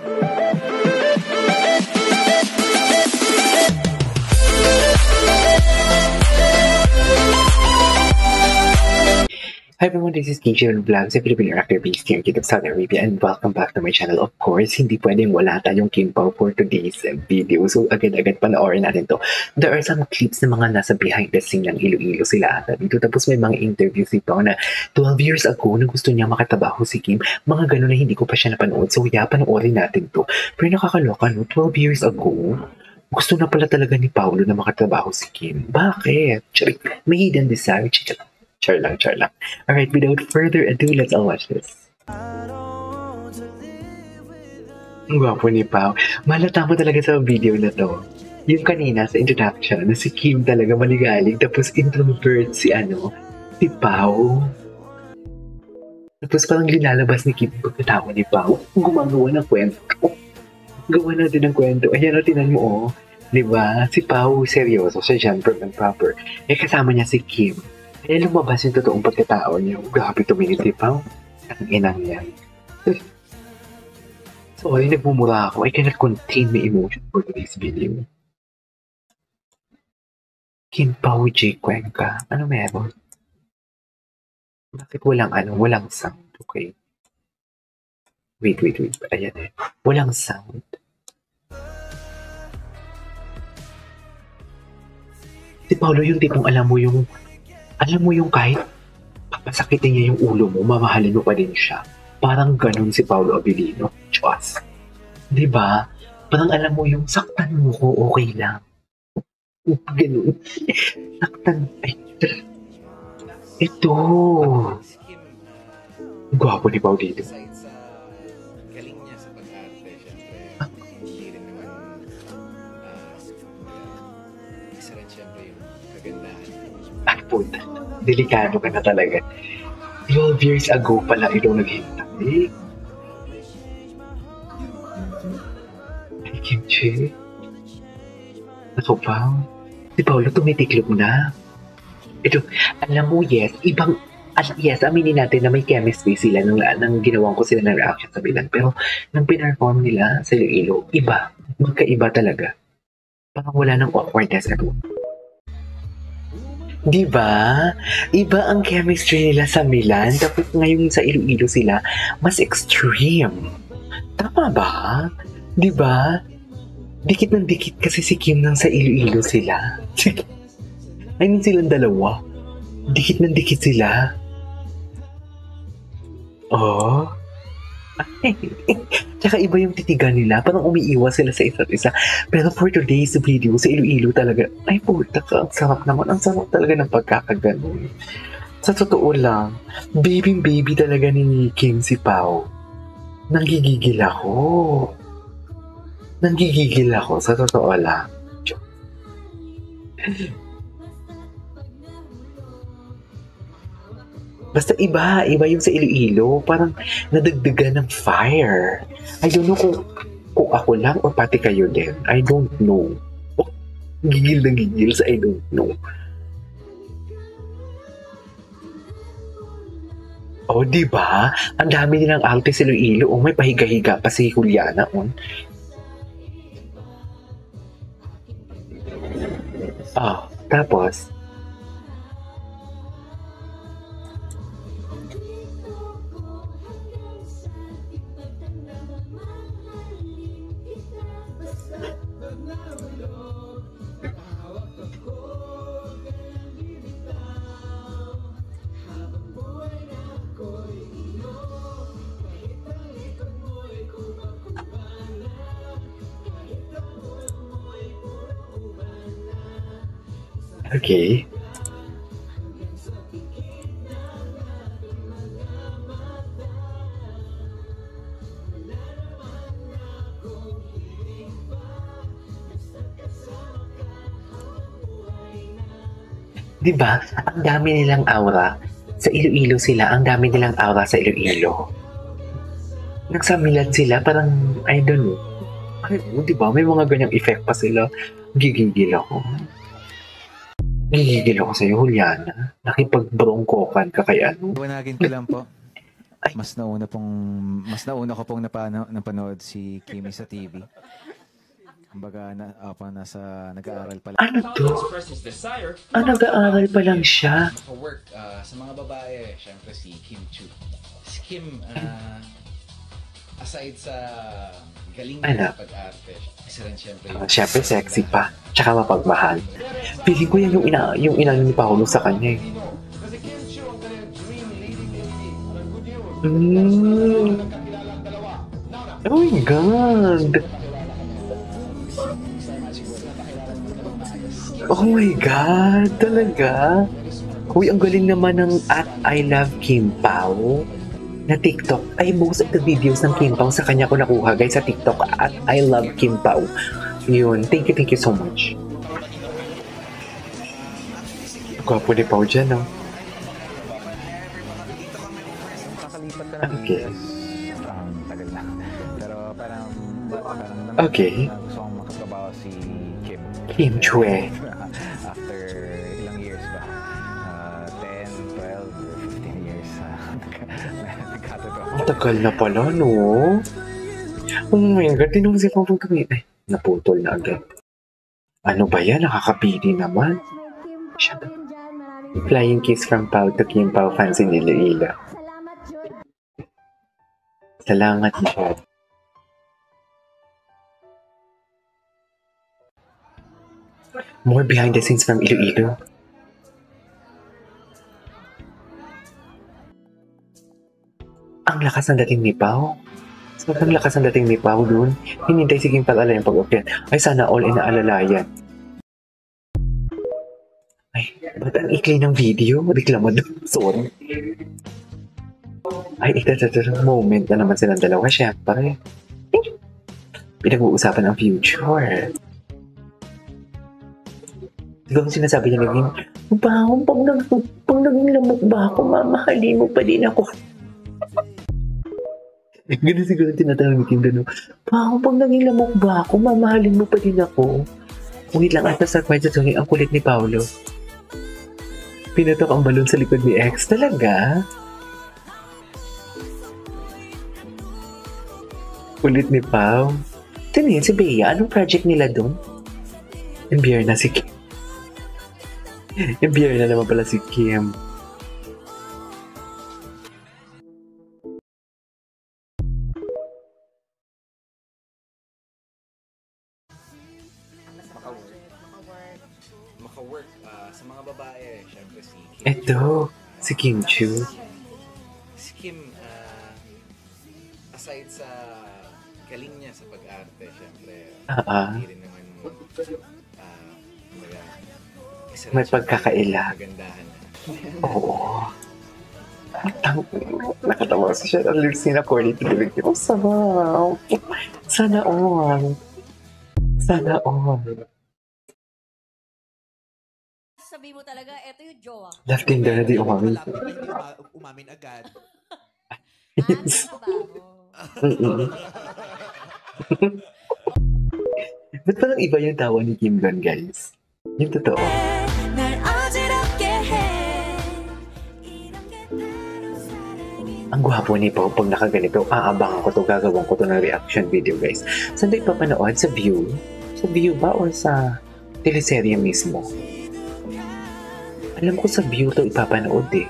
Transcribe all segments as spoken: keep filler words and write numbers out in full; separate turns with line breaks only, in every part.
Hi everyone, this is K J Vlogs, a Filipino actor based here in Kitap, Saudi Arabia, and welcome back to my channel. Of course, hindi pwedeng wala tayong Kim Pao for today's video. So agad-agad panoorin natin to. There are some clips na mga nasa behind the scene ng Iloilo sila ata dito. Tapos may mga interviews dito na twelve years ago na gusto niya makatabaho si Kim. Mga gano'n na hindi ko pa siya napanood. So yeah, panoorin natin to. Pero nakakaloka, no? twelve years ago, gusto na pala talaga ni Paolo na makatrabaho si Kim. Bakit? Charik, may hidden desire. Charik. Char lang, char lang. Alright, without further ado, let's all watch this. Ang gwapo ni Pao. Malata mo talaga sa video na to. Yung kanina sa introduction, na si Kim talaga maligalig, tapos introvert si ano, si Pao. Tapos parang linalabas ni Kim pagkatao ni Pao. Gumagawa ng kwento. Gawa na din ng kwento. Ayan o, tinan mo o. Oh. Diba? Si Pao seryoso, siya dyan, proper and proper. Eh kasama niya si Kim. Kaya lumabas yung totoong pagkatao niya. Grabe tumingin si Pao. Ang inang yan. Sorry, nagmumura ako. I cannot contain my emotion for today's video. Kim Pao J. Cuenca. Ano meron? Bakit walang ano? Walang sound. Okay. Wait, wait, wait. Ayan eh. Walang sound. Si Paolo yung tipong alam mo yung Alam mo yung kahit papasakitin niya yung ulo mo, mamahalin mo pa din siya. Parang ganun si Paolo Abilino. Diyos. Diba? Parang alam mo yung saktan mo ko, okay lang. Ganun. Saktan. Ay, ito. Gwapo ni Paolo dito.
Galing niya sa pag-arte, syempre. Hindi rin naman isa rin syempre yung kagandahan.
Ay, puta. Delikado ka na talaga. twelve years ago pala ito naghintay. Ay, Kimchi. Ako pa. Si Paolo tumitiklop na. Ito, alam mo, yes, ibang, as, yes, aminin natin na may chemistry sila nang, nang ginawan ko sila ng reaction sa bilang. Pero, nang pinarform nila sa Iloilo, iba. Magkaiba talaga. Parang wala nang awkwardness at all. Diba? Iba ang chemistry nila sa Milan, tapos ngayon sa Iloilo sila, mas extreme. Tama ba? Diba? Dikit ng dikit kasi si Kim nang sa Iloilo sila. I mean silang dalawa. Dikit ng dikit sila. Oh. Tsaka iba yung titigan nila. Parang umiiwas sila sa isa't isa. Pero for today's video, sa Iloilo talaga, ay puta ka, ang sarap naman. Ang sarap talaga ng pagkakaganon. Sa totoo lang, baby baby talaga ni Kim si Pao. Nanggigigil ako. Nanggigigil ako, sa totoo lang. Basta iba, iba yung sa Iloilo. Parang nadagdagan ng fire. I don't know kung, kung ako lang o pati kayo din. I don't know. Oh, gigil na gigil sa I don't know. Oh, diba? Ang dami nilang arte sa Iloilo. Oh, may pahiga-higa pa si Juliana. Oh. Ah, tapos, okay. Diba? Ang dami nilang aura. Sa Iloilo sila, ang dami nilang aura sa Iloilo. Nagsamilan sila, parang, I don't know. Ay, diba? May mga ganyang effect pa sila. Gigigil ako. Gigigil ako sa'yo, Juliana. Nakipag-broncokan ka kay ano.
Buwanagin ko lang po.
Ay.
Mas nauna pong, mas nauna ko pong napano, napanood si Kimi sa T V. Kumbaga, na, apa, nasa, nag-aaral pa lang.
Ano to? Ah, nag-aaral pa lang siya.
Maka-work uh, sa mga babae, syempre si Kim Chu. Si Kim, uh, aside sa galing niya sa pag-arte, isa rin syempre
Uh, syempre sexy pa. Tsaka mapagmahal. Feeling ko yan yung ina yung ina ni Paolo sa kanya eh. Mm. Oh my God! Oh my God! Talaga? Uy, ang galing naman ng at I love Kim Pao na TikTok. Ay, most of the videos ng Kim Pao sa kanya ko nakuha guys sa TikTok at I love Kim Pao. Yun. Thank you, thank you so much. Gwapo ni Pao dyan, no?
Kakalipat ka na
Okay.
Um, tagal na. Pero parang, parang
Okay.
na gusto kong makatrabaho si Kim.
Kim Chue.
After ilang years ba? Uh, ten, twelve, fifteen years. Nagkatatrabaho.
Ang tagal na pala, no? Oh my God, tinong si Pao kami. Ay, naputol na agad. Ano ba yan? Nakakapili naman. Shut up. Flying kiss from Pao to Kim Pao fans in Iloilo. Salamat, Jed. More behind the scenes from Iloilo. Ang lakas ng dating ni Pao. Sobrang lakas ng dating ni Pao dun. Hinintay si Kim pag-alala yung pag-ukyat. Ay, sana all inaalalayan. Ay, ba't ang ikli ng video? Reklamo doon. Sorry. Ay, ito, ito, ito, moment na naman silang dalawa. Siyempre. Pinag-uusapan ang future. Siguro sinasabi niya naging, Pao, pag, nag, pag naging lamok ba ako, mamahalin mo pa din ako. Ganun siguro tinatawag ni Kim doon. Pao, pag naging lamok ba ako, mamahalin mo pa din ako. Wait lang, at sa kwento to, ang kulit ni Paolo. Pinatok ang balon sa likod ni X. Talaga? Kulit ni Pao. Sino yun? Si Bea? Anong project nila doon? Imbiyer na si Kim. Imbiyer na naman pala si Kim.
Maka-work uh, sa mga babae, syempre si Kim.
Eto, si Kim Chu.
Si Kim, uh, aside sa galing niya sa pag-arte, syempre,
Ah,
hindi rin naman, uh, kumbaga, isa rin
may
siya
pagkakaila.
kagandahan na.
Oo. Tang- Nakatawa sa siya ang lyrics ni na Corny to the victim. Oh, sarap. Sana all. Sana all.
Sabi mo talaga, eto yung jowa ko.
Love Tinder na di umamin.
Wala pa rin uma- umamin agad.
Yes.
Ah, trabaho.
Mm-mm. Ba't parang iba yung tawa ni Kim Gun, guys? Yung totoo.
날 어지럽게 해.
Ang gwapo ni Pao pag nakaganito. Aabangan ko to, gagawin ko to ng reaction video, guys. Saan ba ipapanood? Sa View? Sa View ba or sa teleserye mismo? Alam ko sa View to ipapanood eh.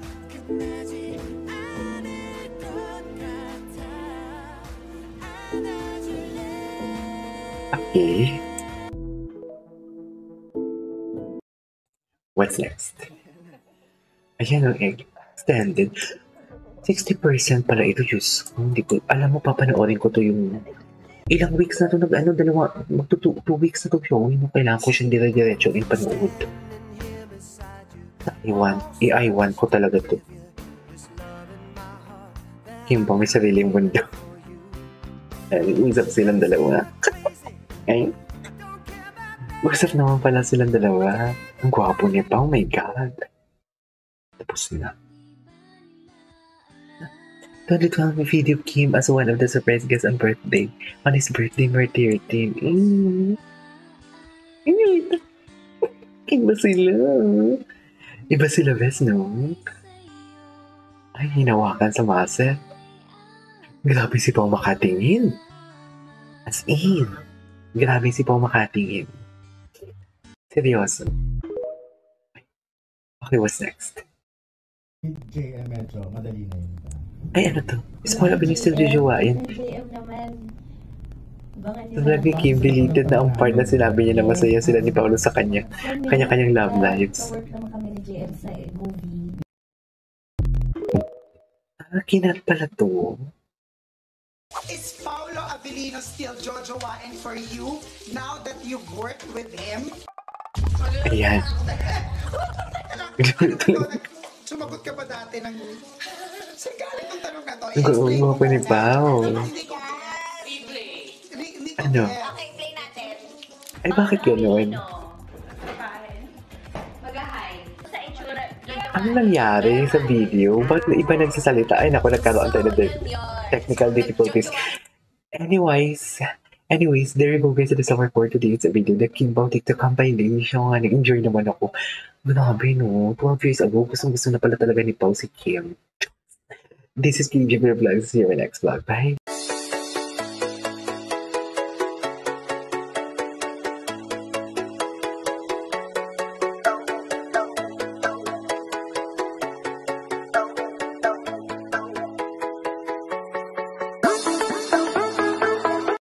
Okay. What's next? Ayan ang egg. Extended. sixty percent pala ito, Diyos. Hindi ko, alam mo, papanoorin ko to yung ilang weeks na to, nag, ano, dalawa, magto two, two weeks na to showing. Kailangan ko siyang dire-diretso in panood. Iwan, i-iwan ko talaga to. Kim Pao may sariling mundo. Usap silang dalawa. Ay, usap naman pala silang dalawa. Ang gwapo niya pa, oh my God. Tapos na. twenty twelve video of Kim as one of the surprise guests on birthday. On his birthday, March thirteenth. Mm. Iba sila. Iba sila, best, no? Ay, hinawakan sa muscle. Grabe si Pao makatingin. As in. Grabe si Pao makatingin. Seryoso. Okay, what's next?
J M medyo, madali na yun.
Ay, ano to? Small opening still jujuwain.
J M naman. Bakit
Sa vlog ni Kim, deleted na ang part na sinabi niya na masaya sila ni Paolo sa kanya. Kanya-kanyang love lives.
Work naman kami ni J M sa movie.
Ah, kinat pala to.
Is Paolo Avellino still jojowain for you now that you've worked with him?
Ayan.
Sumagot ka ba dati ng... Saan galing ang tanong na to?
Ang mo pa ni Pao.
Hindi ko... Hindi ko...
Ano?
Okay, play natin.
Ay, bakit gano'n?
Mag-hi. Sa itsura.
Ano nangyari sa video? Bakit na iba nagsasalita? Ay, naku, nagkaroon tayo ng technical difficulties. Anyways, anyways, there you go guys. Ito sa for today's video. The Kim Pao TikTok compilation. Nag-enjoy naman ako. Grabe no, twelve years ago, gustong gusto na pala talaga ni Pao si Kim. This is K J Vlogs. See you in my next vlog. Bye!